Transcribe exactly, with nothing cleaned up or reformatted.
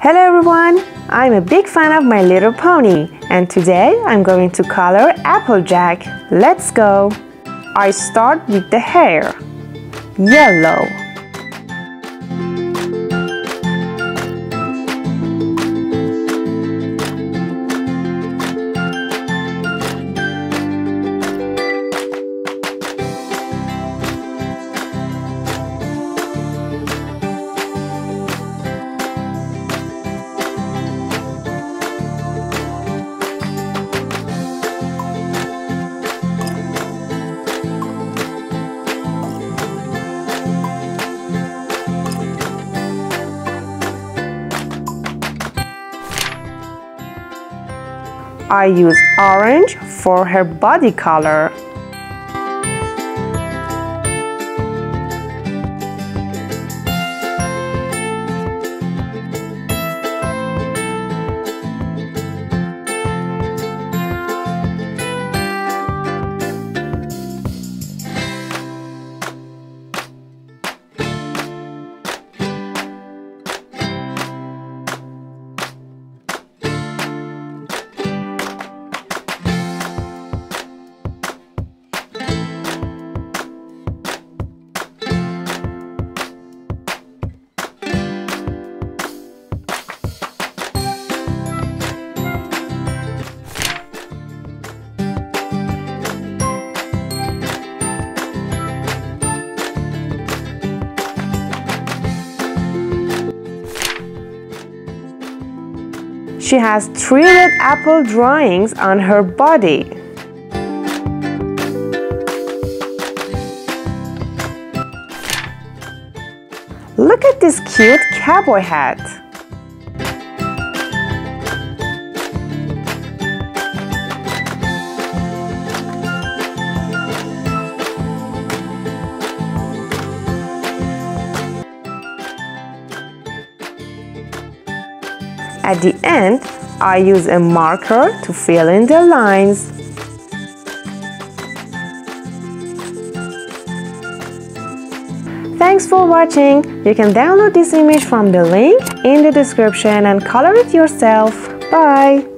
Hello everyone, I'm a big fan of My Little Pony and today I'm going to color Applejack. Let's go! I start with the hair. Yellow. I use orange for her body color. She has three red apple drawings on her body. Look at this cute cowboy hat. At the end, I use a marker to fill in the lines. Thanks for watching. You can download this image from the link in the description and color it yourself. Bye!